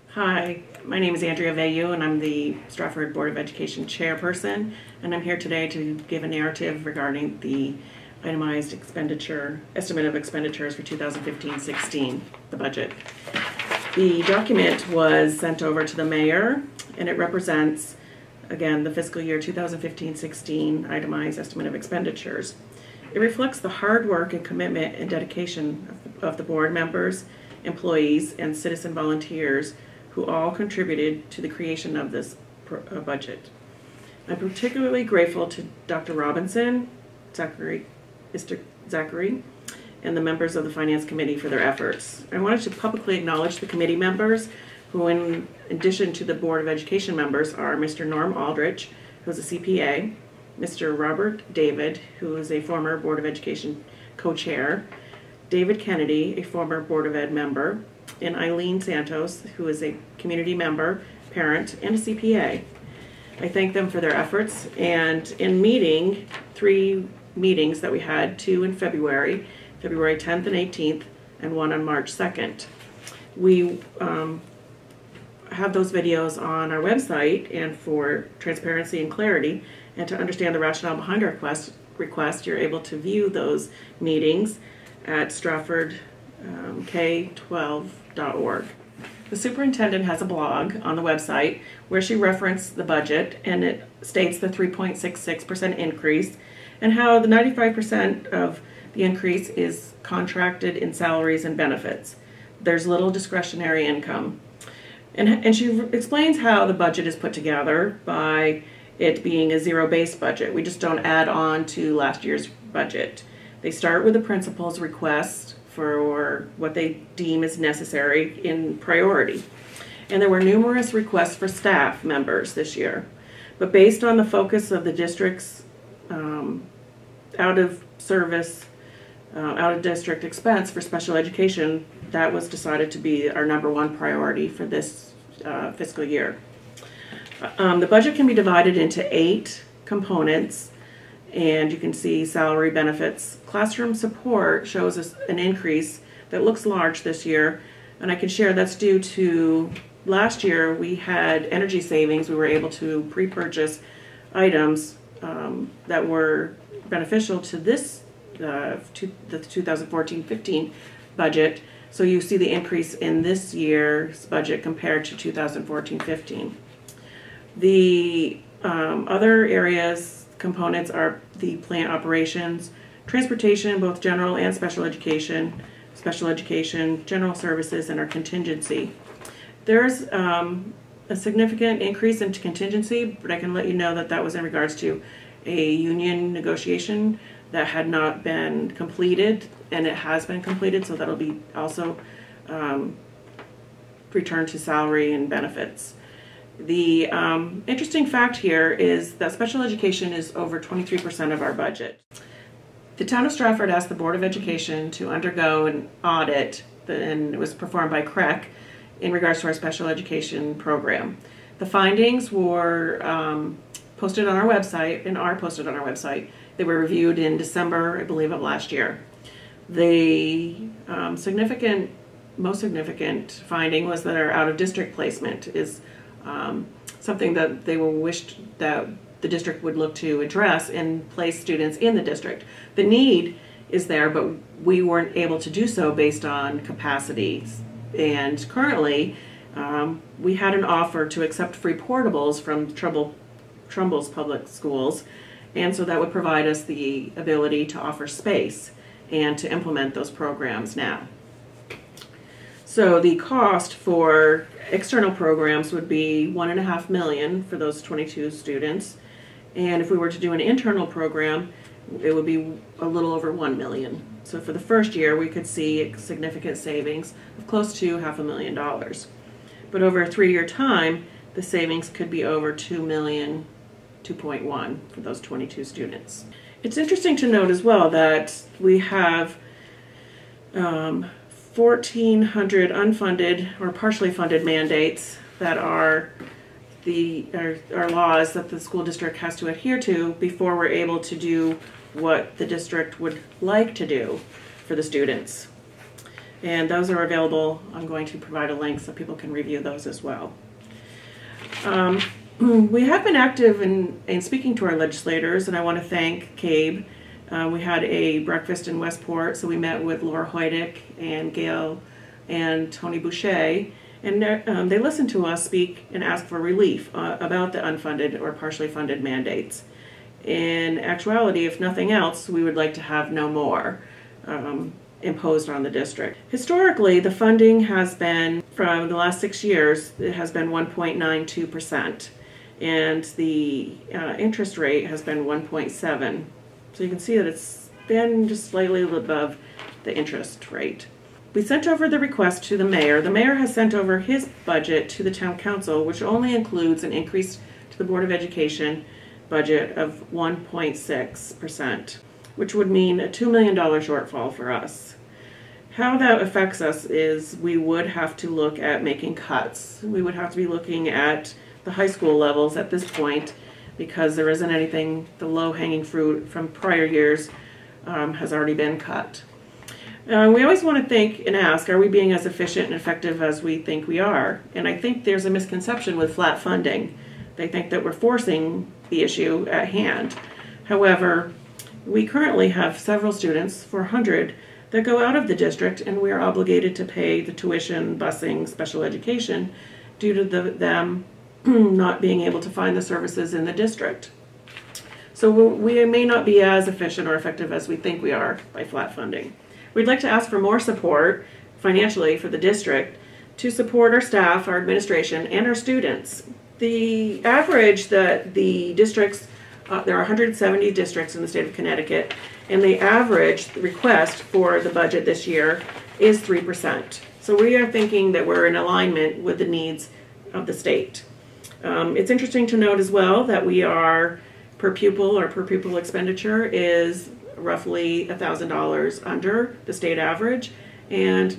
Hi, my name is Andrea Vayu and I'm the Stratford Board of Education chairperson, and I'm here today to give a narrative regarding the itemized estimate of expenditures for 2015-16, the budget. The document was sent over to the mayor and it represents, again, the fiscal year 2015-16 itemized estimate of expenditures. It reflects the hard work and commitment and dedication of the board members, employees, and citizen volunteers who all contributed to the creation of this budget. I'm particularly grateful to Dr. Robinson, Mr. Zachary, and the members of the Finance Committee for their efforts. I wanted to publicly acknowledge the committee members who, in addition to the Board of Education members, are Mr. Norm Aldrich, who's a CPA, Mr. Robert David, who is a former Board of Education co-chair, David Kennedy, a former Board of Ed member, and Eileen Santos, who is a community member, parent, and a CPA. I thank them for their efforts, and in three meetings that we had, two in February 10th and 18th, and one on March 2nd. We have those videos on our website, and for transparency and clarity, and to understand the rationale behind our request, you're able to view those meetings at stratfordk12.org. The superintendent has a blog on the website where she referenced the budget, and it states the 3.66% increase and how the 95% of the increase is contracted in salaries and benefits. There's little discretionary income. And she explains how the budget is put together by it being a zero-based budget. We just don't add on to last year's budget. They start with the principal's request for what they deem is necessary in priority. And there were numerous requests for staff members this year. But based on the focus of the district's out-of-district expense for special education, that was decided to be our #1 priority for this fiscal year. The budget can be divided into 8 components, and you can see salary, benefits. Classroom support shows us an increase that looks large this year, and I can share that's due to last year we had energy savings. We were able to pre-purchase items that were beneficial to this the 2014-15 budget, so you see the increase in this year's budget compared to 2014-15. The other areas, components, are the plant operations, transportation, both general and special education, general services, and our contingency. There's a significant increase in contingency, but I can let you know that that was in regards to a union negotiation that had not been completed, and it has been completed, so that'll be also returned to salary and benefits. The interesting fact here is that special education is over 23% of our budget. The town of Stratford asked the Board of Education to undergo an audit, and it was performed by CREC in regards to our special education program. The findings were posted on our website, and are posted on our website. They were reviewed in December, I believe, of last year. The most significant finding was that our out-of-district placement is something that they wished that the district would look to address and place students in the district. The need is there, but we weren't able to do so based on capacities. And currently, we had an offer to accept free portables from Trumbull's public schools, and so that would provide us the ability to offer space and to implement those programs now. So the cost for external programs would be $1.5 million for those 22 students, and if we were to do an internal program, it would be a little over $1 million. So for the first year, we could see significant savings of close to $500,000. But over a 3-year time, the savings could be over $2 million, 2.1 for those 22 students. It's interesting to note as well that we have 1,400 unfunded or partially funded mandates that are laws that the school district has to adhere to before we're able to do what the district would like to do for the students. And those are available. I'm going to provide a link so people can review those as well. We have been active in speaking to our legislators, and I want to thank CABE. We had a breakfast in Westport, so we met with Laura Hoydick and Gail and Tony Boucher, and they listened to us speak and ask for relief about the unfunded or partially funded mandates. In actuality, if nothing else, we would like to have no more imposed on the district. Historically, the funding has been, from the last 6 years, it has been 1.92%, and the interest rate has been 1.7%. So you can see that it's been just slightly above the interest rate. We sent over the request to the mayor. The mayor has sent over his budget to the town council, which only includes an increase to the Board of Education budget of 1.6%, which would mean a $2 million shortfall for us. How that affects us is we would have to look at making cuts. We would have to be looking at the high school levels at this point, because there isn't anything, the low-hanging fruit from prior years has already been cut. We always want to think and ask, are we being as efficient and effective as we think we are? And I think there's a misconception with flat funding. They think that we're forcing the issue at hand. However, we currently have several students, 400, that go out of the district, and we are obligated to pay the tuition, busing, special education due to them not being able to find the services in the district. So we may not be as efficient or effective as we think we are by flat funding. We'd like to ask for more support financially for the district to support our staff, our administration, and our students. The average that the districts, there are 170 districts in the state of Connecticut, and the average request for the budget this year is 3%. So we are thinking that we're in alignment with the needs of the state. It's interesting to note as well that we are per pupil or per pupil expenditure is roughly $1,000 under the state average and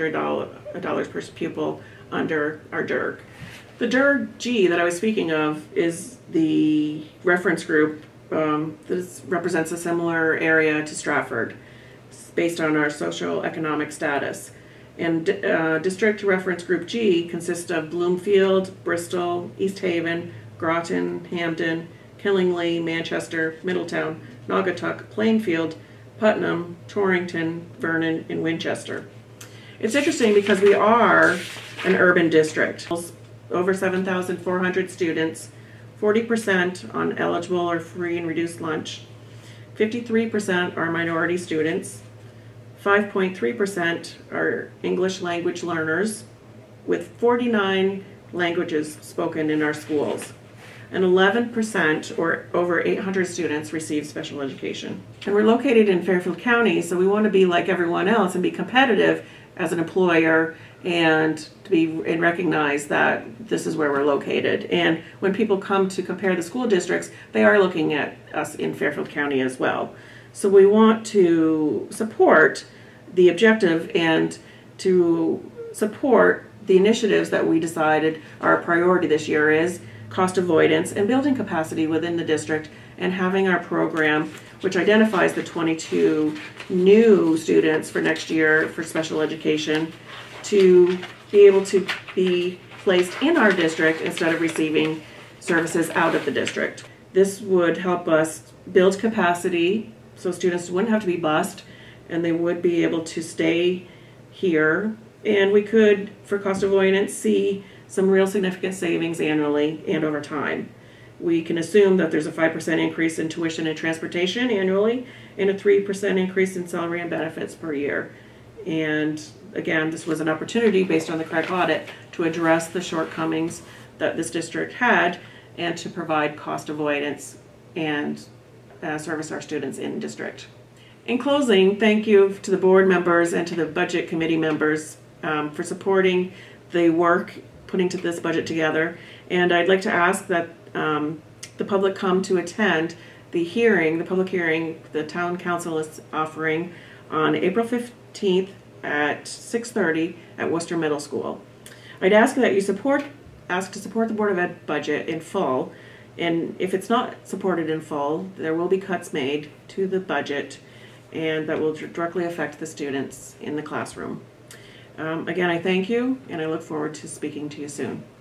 $900 per pupil under our DIRG. The DIRG G that I was speaking of is the reference group that represents a similar area to Stratford. It's based on our socioeconomic status. And District Reference Group G consists of Bloomfield, Bristol, East Haven, Groton, Hampden, Killingly, Manchester, Middletown, Naugatuck, Plainfield, Putnam, Torrington, Vernon, and Winchester. It's interesting because we are an urban district. Over 7,400 students, 40% on eligible or free and reduced lunch, 53% are minority students, 5.3% are English language learners, with 49 languages spoken in our schools. And 11%, or over 800 students, receive special education. And we're located in Fairfield County, so we want to be like everyone else and be competitive as an employer and to be and recognize that this is where we're located. And when people come to compare the school districts, they are looking at us in Fairfield County as well. So we want to support the objective and to support the initiatives that we decided are a priority this year is cost avoidance and building capacity within the district, and having our program, which identifies the 22 new students for next year for special education, to be able to be placed in our district instead of receiving services out of the district. This would help us build capacity so students wouldn't have to be bused and they would be able to stay here, and we could, for cost avoidance, see some real significant savings annually and over time. We can assume that there's a 5% increase in tuition and transportation annually and a 3% increase in salary and benefits per year. And again, this was an opportunity based on the CREC audit to address the shortcomings that this district had and to provide cost avoidance and service our students in district. In closing, thank you to the board members and to the budget committee members for supporting the work putting this budget together. And I'd like to ask that the public come to attend the hearing, the public hearing the town council is offering on April 15th at 6:30 at Worcester Middle School. I'd ask that you ask to support the Board of Ed budget in full, and if it's not supported in full, there will be cuts made to the budget, and that will directly affect the students in the classroom. Again, I thank you, and I look forward to speaking to you soon.